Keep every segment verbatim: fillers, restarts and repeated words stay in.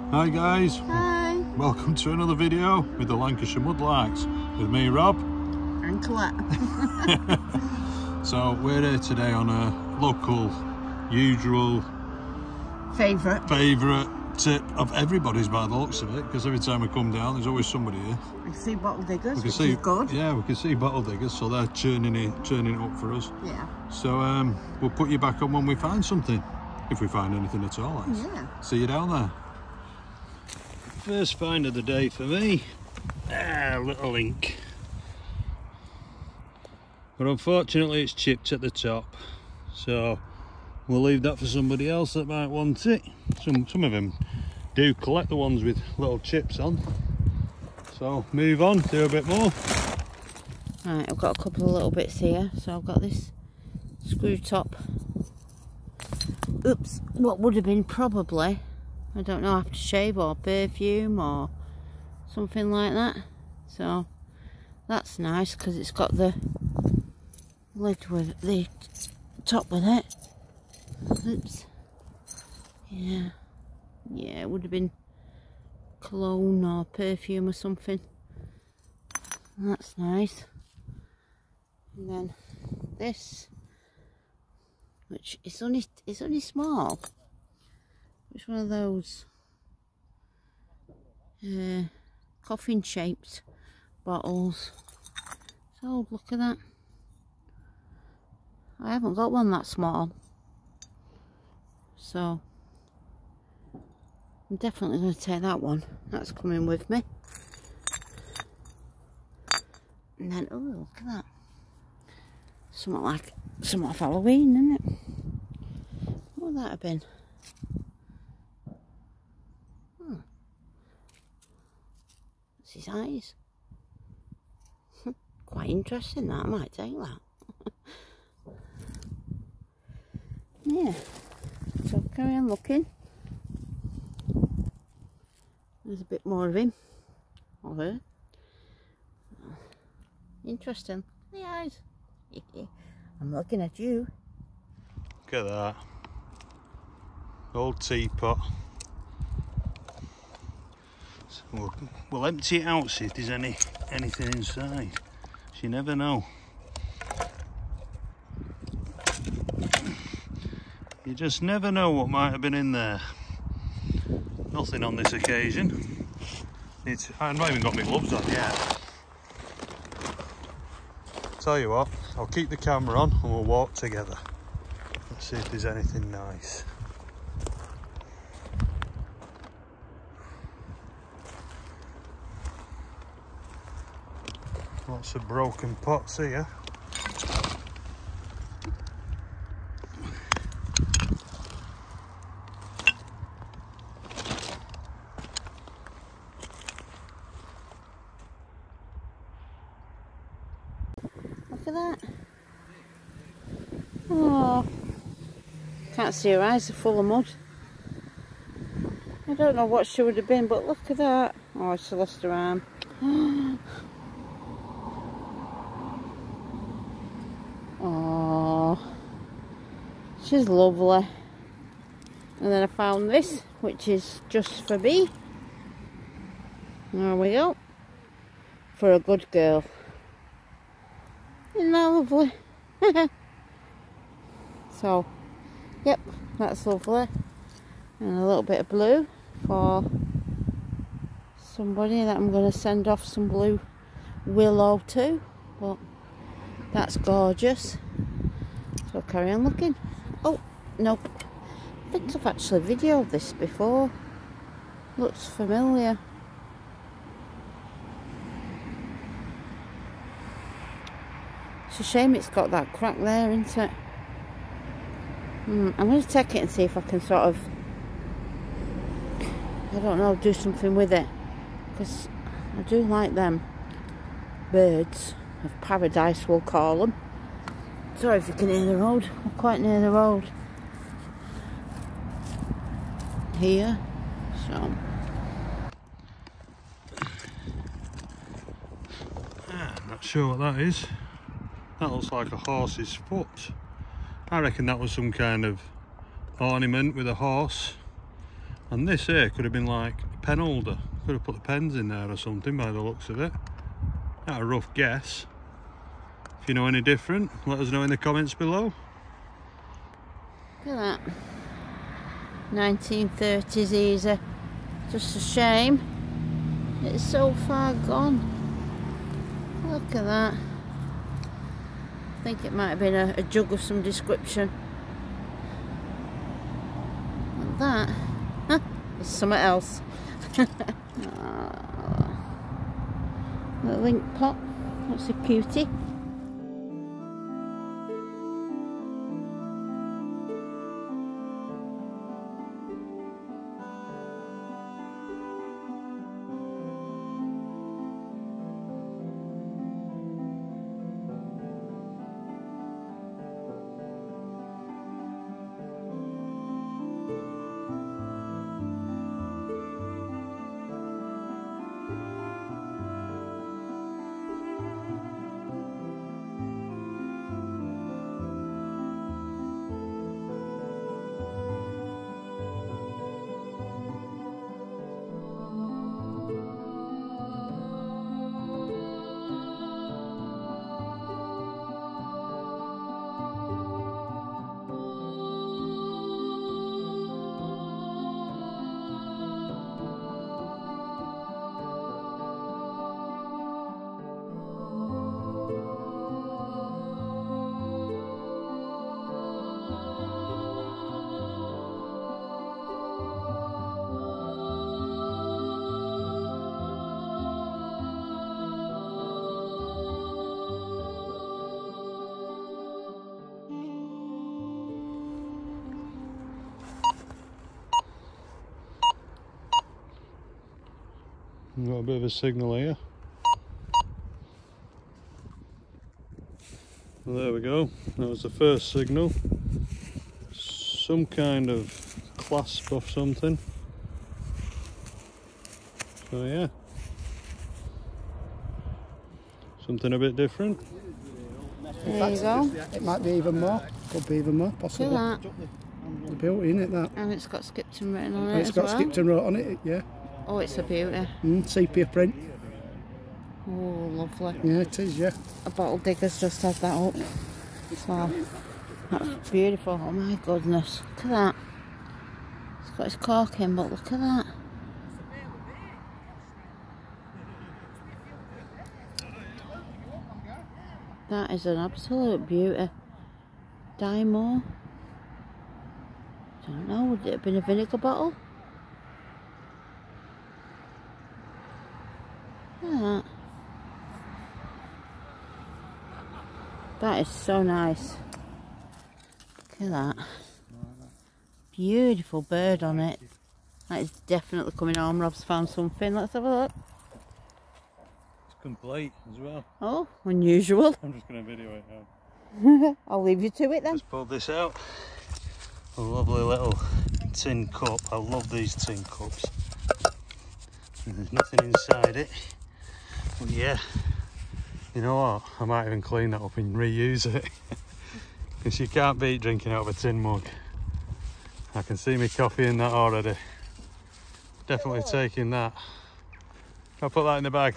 Hi guys. Hi. Welcome to another video with the Lancashire Mudlarks with me, Rob. And Colette. So we're here today on a local, usual, Favourite. favourite tip of everybody's by the looks of it, because every time we come down there's always somebody here. We can see bottle diggers, We can which see, is good. yeah, we can see bottle diggers, so they're churning it, churning it up for us. Yeah. So um, we'll put you back on when we find something, if we find anything at all. Let's Yeah. see you down there. First find of the day for me, ah, little ink. But unfortunately it's chipped at the top, so we'll leave that for somebody else that might want it. Some, some of them do collect the ones with little chips on. So move on, do a bit more. Right, I've got a couple of little bits here. So I've got this screw top. Oops, what would have been probably, I don't know, aftershave or perfume or something like that. So that's nice because it's got the lid with the top with it. Oops. Yeah. Yeah, it would have been cologne or perfume or something. That's nice. And then this, which is only is only small. It's one of those uh, coffin shaped bottles. So look at that. I haven't got one that small, so I'm definitely going to take that one. That's coming with me. And then, oh, look at that. Something like, something off Halloween, isn't it? What would that have been? Hmm. That's his eyes. Quite interesting that, I might take that. Yeah. So carry on looking. There's a bit more of him or her. Interesting. The eyes. I'm looking at you. Look at that. Old teapot. So we'll, we'll empty it out, see if there's any anything inside. So you never know. You just never know what might have been in there. Nothing on this occasion. It's, I've not even got my gloves on yet. Tell you what, I'll keep the camera on and we'll walk together. Let's see if there's anything nice. Lots of broken pots here. Look at that. Oh, can't see her eyes, are full of mud. I don't know what she would have been, but look at that. Oh, she lost her arm. Oh, she's lovely. And then I found this, which is just for me. There we go. For a good girl. Isn't that lovely? So, yep, that's lovely. And a little bit of blue for somebody that I'm going to send off some blue willow to. But that's gorgeous. So carry on looking. Oh, nope. I think I've actually videoed this before. Looks familiar. It's a shame it's got that crack there, isn't it? Hmm, I'm going to take it and see if I can sort of, I don't know, do something with it. Because I do like them birds of paradise, we'll call them. Sorry if you can hear the road. We're quite near the road here. So I'm not sure what that is. That looks like a horse's foot. I reckon that was some kind of ornament with a horse And this here could have been like a pen holder. Could have put the pens in there or something by the looks of it. Not a rough guess. If you know any different, let us know in the comments below. Look at that. nineteen thirties easy. Just a shame it's so far gone. Look at that. I think it might have been a, a jug of some description. And that huh, is something else. Oh, a link pot. That's a cutie. We've got a bit of a signal here. Well, there we go. That was the first signal. Some kind of clasp of something. So yeah. Something a bit different. There you go. It might be even more. Could be even more possible. Look at that. The beauty, isn't it, that? And it's got Skipton written on And it it's as got well. Skipton wrote on it, yeah. Oh, it's a beauty. Mm, sepia print. Oh, lovely. Yeah, it is, yeah. A bottle digger's just had that up. Wow. That's beautiful. Oh my goodness. Look at that. It's got its cork in, but look at that. That is an absolute beauty. Dymo. Don't know, would it have been a vinegar bottle? Look at that. That is so nice. Look at that. Beautiful bird on it. That is definitely coming home. Rob's found something. Let's have a look. It's complete as well. Oh, unusual. I'm just going to video it now. I'll leave you to it then. Just pulled this out. A lovely little tin cup. I love these tin cups. And there's nothing inside it. But yeah, you know what? I might even clean that up and reuse it. Because you can't beat drinking out of a tin mug. I can see me coffee in that already. Definitely taking that. I'll put that in the bag.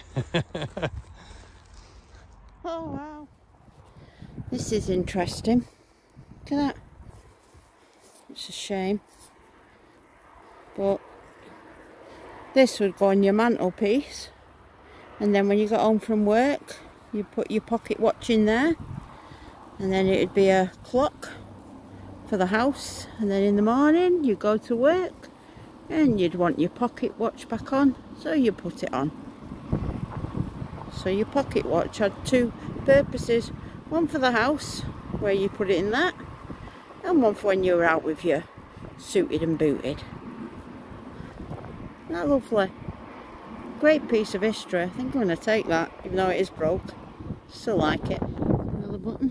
Oh wow. This is interesting. Look at that. It's a shame. But this would go on your mantelpiece. And then when you got home from work, you put your pocket watch in there. And then it would be a clock for the house. And then in the morning, you go to work. And you'd want your pocket watch back on. So you put it on. So your pocket watch had two purposes. One for the house, where you put it in that. And one for when you were out with your suited and booted. Isn't that lovely? Great piece of history. I think I'm going to take that, even though it is broke. Still like it. Another button.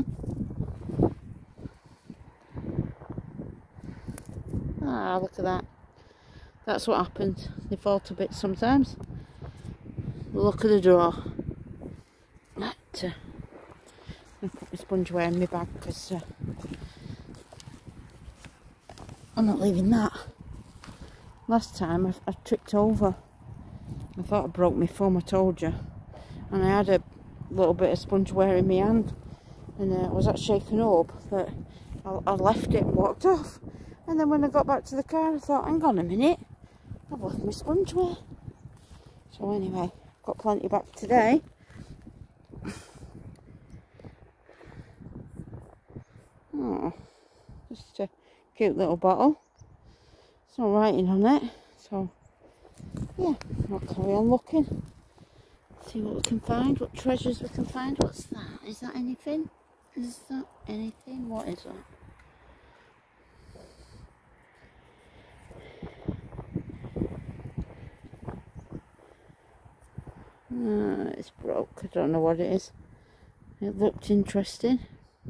Ah, look at that. That's what happens. They fall to bits sometimes. Look at the door. That, uh, I'm going to put my sponge away in my bag because uh, I'm not leaving that. last time I, I tripped over. I thought I broke my thumb, I told you. And I had a little bit of spongeware in my hand. And uh, I was that shaken up that I, I left it and walked off. And then when I got back to the car, I thought, hang on a minute, I've left my spongeware. So anyway, got plenty back today. Oh, just a cute little bottle. There's no writing on it, so yeah, I'll carry on looking. See what we can find, what treasures we can find. What's that? Is that anything? Is that anything? What is that? Uh, it's broke. I don't know what it is. It looked interesting.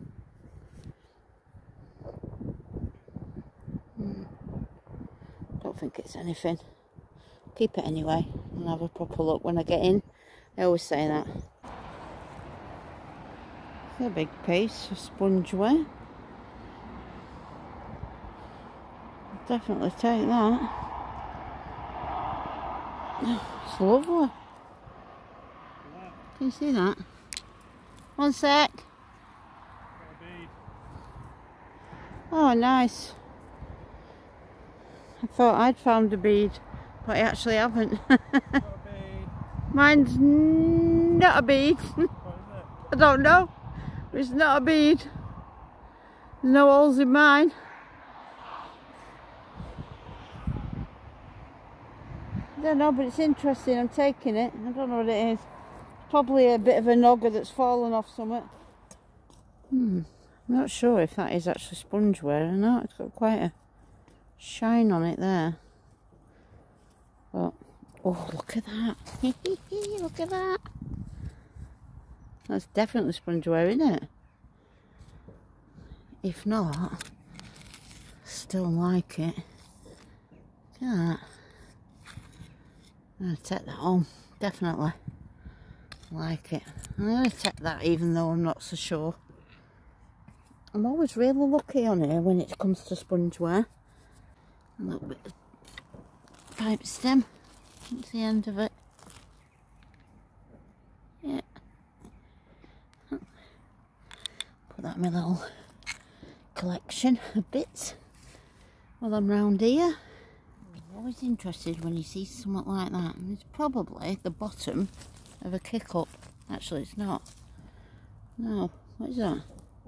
Hmm. Don't think it's anything. Keep it anyway and have a proper look when I get in. I always say that. It's a big piece of spongeware. I'll definitely take that. It's lovely. Can you see that? One sec. Oh, nice. I thought I'd found a bead, but I actually haven't. Mine's not a bead. I don't know. It's not a bead. There's no holes in mine. I don't know, but it's interesting. I'm taking it. I don't know what it is. Probably a bit of a nogger that's fallen off somewhere. Hmm. I'm not sure if that is actually spongeware or not. It's got quite a shine on it there. But, oh, look at that. Look at that. That's definitely spongeware, isn't it? If not, still like it. Look at that. I'm going to take that home. Definitely. Like it. I'm going to take that even though I'm not so sure. I'm always really lucky on here when it comes to spongeware. A little bit of pipe stem. That's the end of it. Yeah. Put that in my little collection of bits while I'm round here. I'm always interested when you see something like that. And it's probably the bottom of a kick up. Actually, it's not. No, what is that?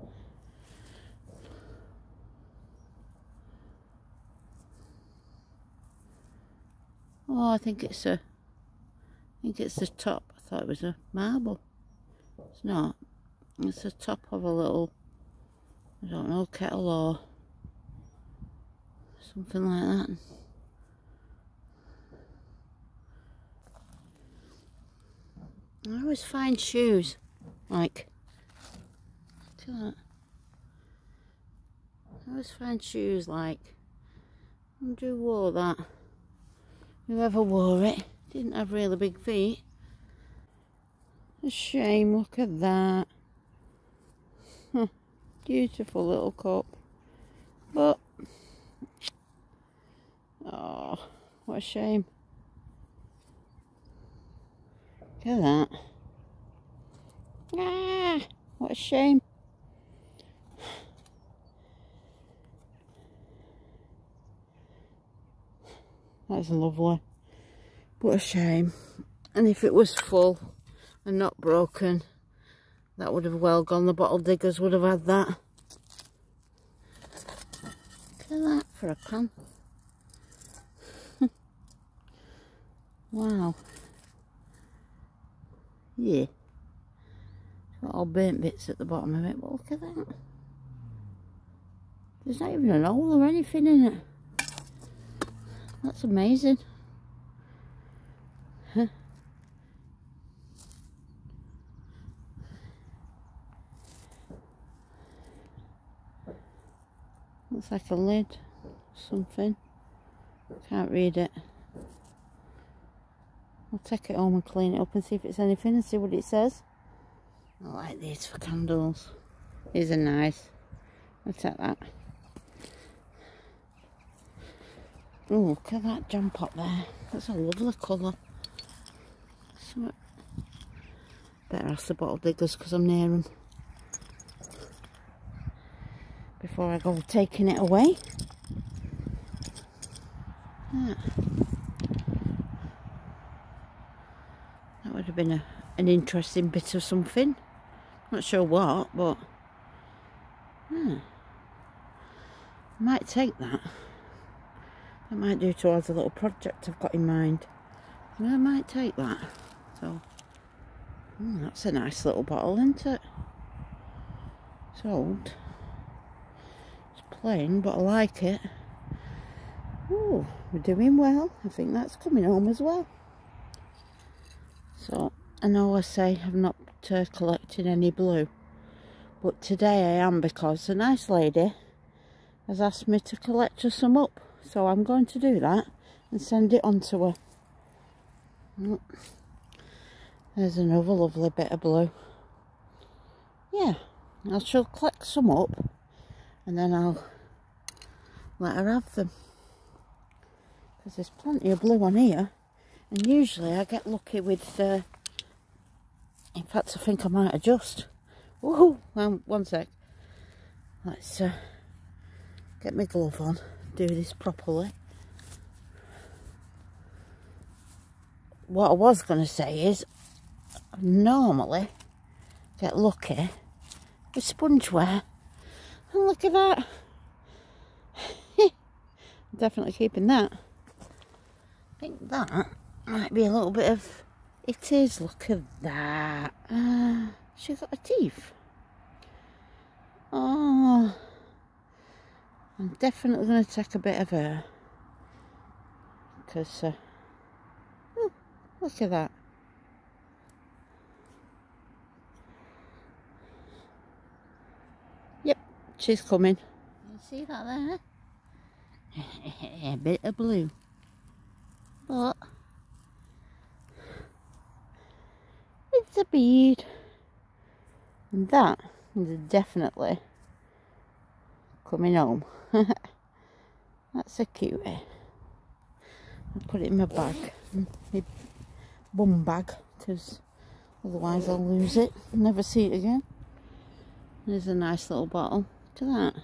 Oh, I think it's a. I think it's the top. I thought it was a marble. It's not. It's the top of a little. I don't know, kettle or something like that. I always find shoes, like, look at that. I always find shoes like, I wonder who wore that. Whoever wore it didn't have really big feet. A shame, look at that. Huh. Beautiful little cup. But, oh, what a shame. Look at that. Ah, what a shame. That's lovely. What a shame. And if it was full and not broken, that would have well gone. The bottle diggers would have had that. Look at that for a can. Wow. Yeah. Got all burnt bits at the bottom of it, but look at that. There's not even an hole or anything in it. That's amazing. Huh. Looks like a lid, something. Can't read it. I'll take it home and clean it up and see if it's anything and see what it says. I like these for candles. These are nice. I'll take that. Oh, look at that jam pot there. That's a lovely colour. So, better ask the bottle diggers because I'm near them. Before I go taking it away. Yeah. That would have been a, an interesting bit of something. Not sure what, but yeah. I might take that. I might do towards a little project I've got in mind. I might take that. So, oh, that's a nice little bottle, isn't it? It's old. It's plain, but I like it. Oh, we're doing well. I think that's coming home as well. So, I know I say I've not uh, collected any blue, but today I am because a nice lady has asked me to collect her some up. So I'm going to do that and send it on to her. Oh, there's another lovely bit of blue. Yeah, I shall collect some up and then I'll let her have them. Because there's plenty of blue on here. And usually I get lucky with... Uh, in fact, I think I might adjust. Woohoo! Um, one sec. Let's uh, get my glove on. Do this properly. What I was going to say is, I normally get lucky with spongeware. And look at that. Definitely keeping that. I think that might be a little bit of... It is, look at that. Uh, she's got her teeth. Oh... I'm definitely going to take a bit of her. Because, uh, oh, look at that. Yep, she's coming. You see that there? A bit of blue. But, it's a bead. And that is definitely coming home. That's a cutie. I'll put it in my bag, my bum bag, because otherwise I'll lose it and never see it again. There's a nice little bottle. Look at that.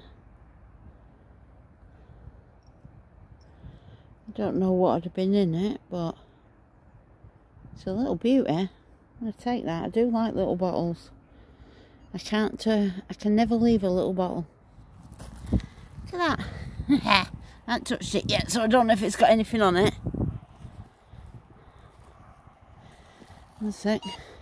I don't know what would have been in it, but it's a little beauty. I'm going to take that. I do like little bottles. I can't, uh, I can never leave a little bottle. Look at that. I haven't touched it yet, so I don't know if it's got anything on it. One sec.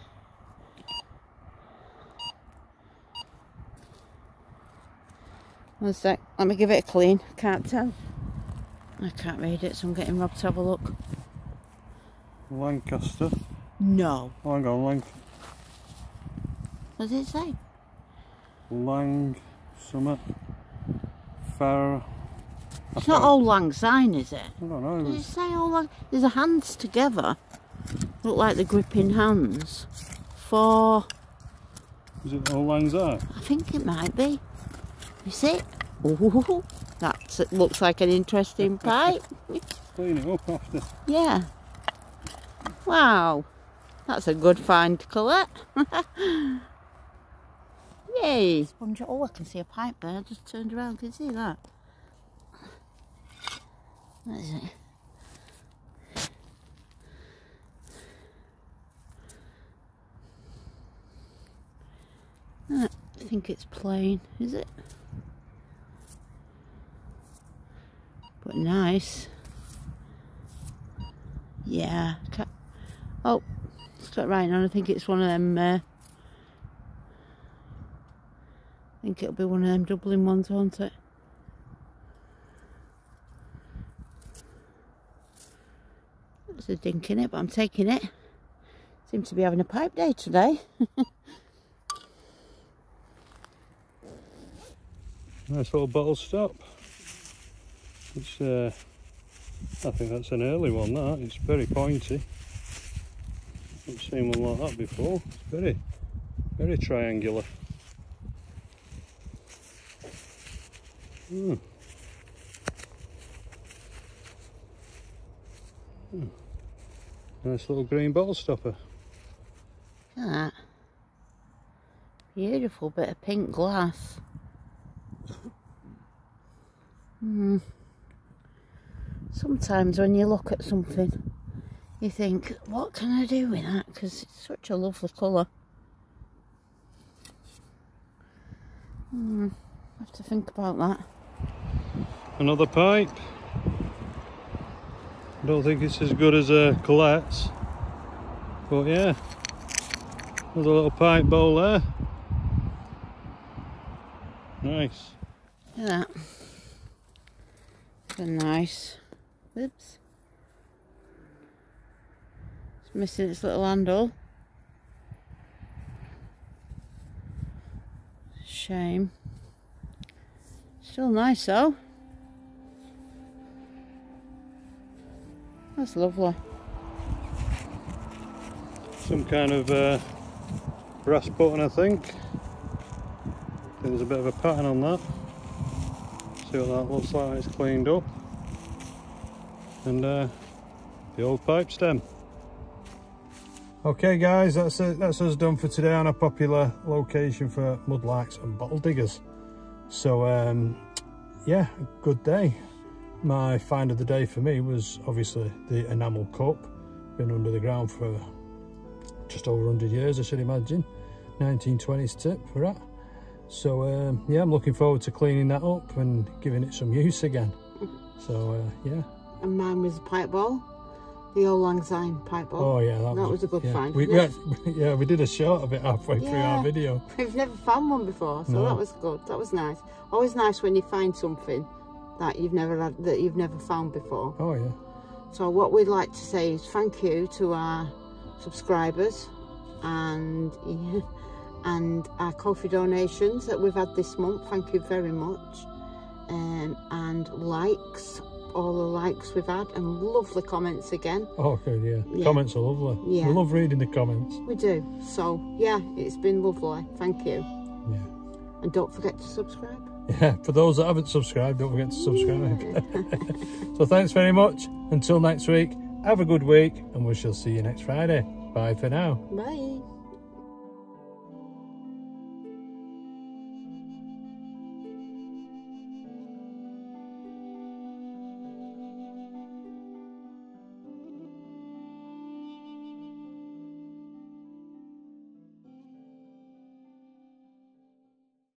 One sec. Let me give it a clean. Can't tell. I can't read it, so I'm getting Rob to have a look. Lancaster. No. Oh, hang on, Lang. What does it say? Lang. Summer. Fair. It's not Old Lang Syne, is it? I don't know. Does it say Old Lang? There's a hands together. Look like they're gripping hands. For... Is it Old Lang Syne? I think it might be. Is it? Ooh, that looks like an interesting pipe. Clean it up after. Yeah. Wow. That's a good find to collect. Yay. Sponge. Oh, I can see a pipe there. I just turned around. Can you see that? What is it? I think it's plain, is it? But nice. Yeah. Oh, it's got writing on. I think it's one of them. Uh, I think it'll be one of them Dublin ones, won't it? There's a dink in it, but I'm taking it. Seems to be having a pipe day today. Nice little bottle stop. It's, uh, I think that's an early one, that. It's very pointy. I've seen one like that before. It's very, very triangular. Hmm. Hmm. Nice little green bottle stopper. Look at that. Beautiful bit of pink glass. Hmm. Sometimes when you look at something, you think, what can I do with that? Because it's such a lovely colour. Hmm. I have to think about that. Another pipe. I don't think it's as good as a Colette's, but yeah, another little pipe bowl there. Nice. Look at that. It's a nice. Oops. It's missing its little handle. Shame. Still nice though. That's lovely. Some kind of uh, brass button, I think. There's a bit of a pattern on that. See what that looks like when it's cleaned up. And uh, the old pipe stem. Okay guys, that's it. That's us done for today on a popular location for mudlarks and bottle diggers. So um, yeah, good day. My find of the day for me was obviously the enamel cup. Been under the ground for just over one hundred years, I should imagine. nineteen twenties tip for that. So um, yeah, I'm looking forward to cleaning that up and giving it some use again. So uh, yeah. And mine was a pipe bowl. The old Lang Syne pipe bowl. Oh yeah, that, that was, was a good yeah. find. We, we had, yeah, we did a shot of it halfway yeah. through our video. We've never found one before, so No. that was good. That was nice. Always nice when you find something that you've never had, that you've never found before. Oh yeah. So what we'd like to say is thank you to our subscribers and and our coffee donations that we've had this month. Thank you very much. Um, and likes, all the likes we've had, and lovely comments again. Oh good, yeah. Yeah. Comments are lovely. Yeah. We love reading the comments. We do. So yeah, it's been lovely. Thank you. Yeah. And don't forget to subscribe. Yeah, for those that haven't subscribed, don't forget to subscribe. So thanks very much. Until next week, have a good week, and we shall see you next Friday. Bye for now. Bye.